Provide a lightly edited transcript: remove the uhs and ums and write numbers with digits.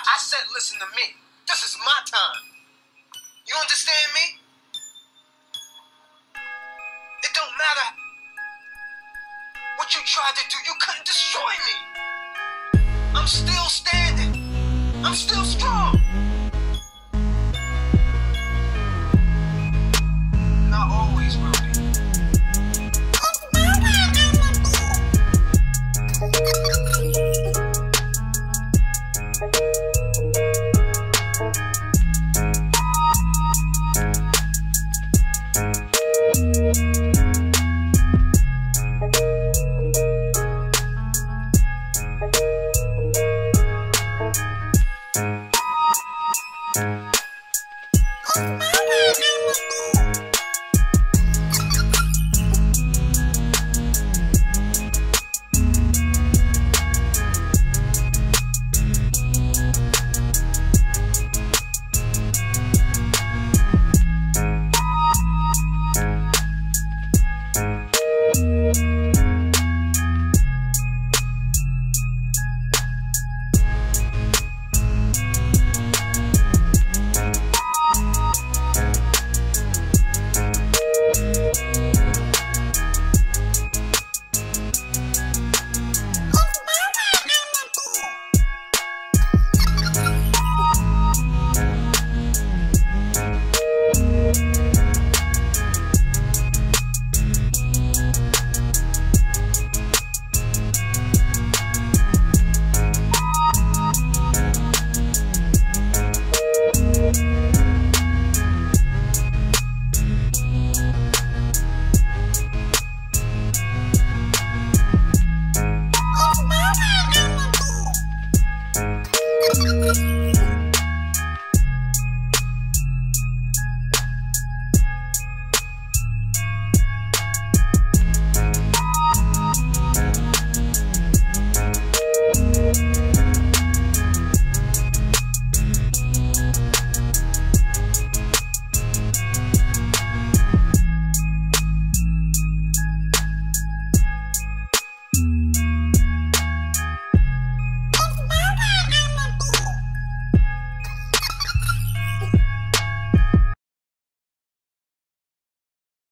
I said listen to me. This is my time. You understand me? It don't matter what you tried to do. You couldn't destroy me. I'm still standing. I'm still strong.